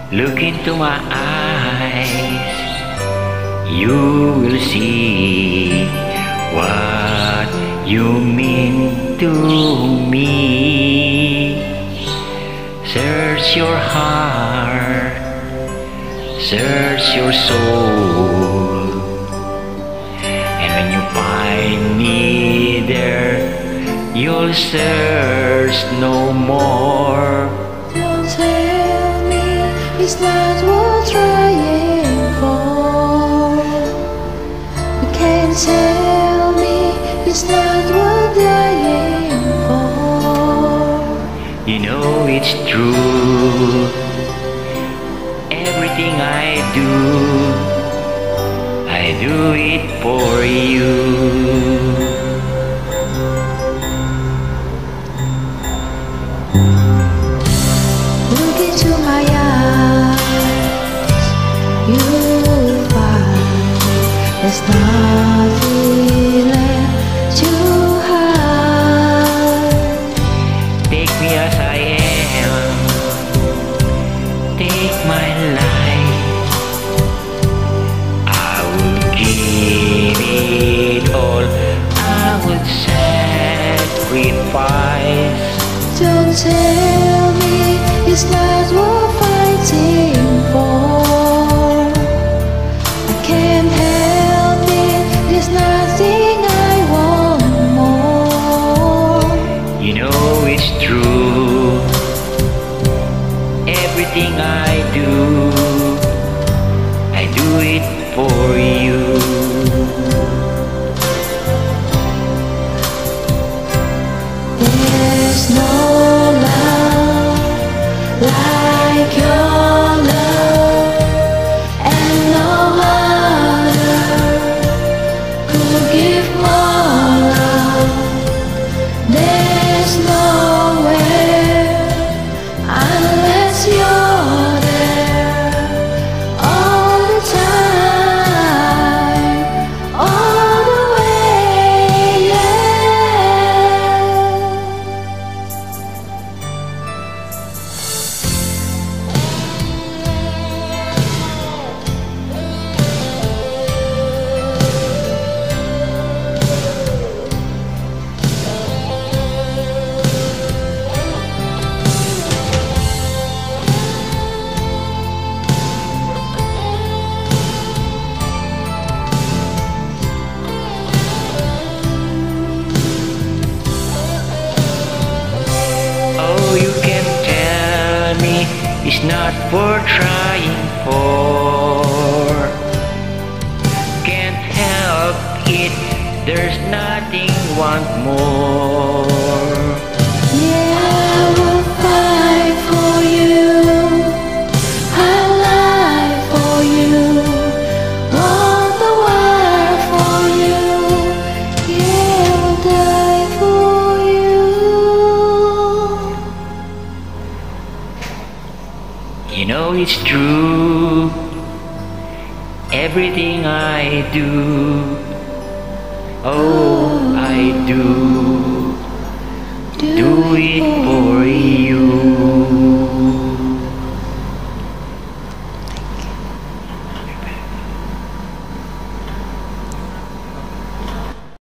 Look into my eyes, you will see what you mean to me. Search your heart, search your soul, and when you find me there, you'll search no more. Don't tell me it's not worth trying for. You can't tell me it's not worth dying for. You know it's true. Everything I do it for you. Look into my eyes, you'll find there's nothing left to hide. Take me as I am, take my life. I will give it all, I would sacrifice. Don't tell me it's not worth fighting for. I can't help it, there's nothing I want more. You know it's true. Everything I do it for you. There's no love like your love, and no other could give more love. There's nowhere unless you're there all the time, all the way, yeah. Oh, you can tell me it's not worth trying for. Can't help it, there's nothing want more. Yeah, I will fight for you, I'll lie for you, want the world for you, yeah, I'll die for you. You know it's true. Everything I do, oh, I do it for you.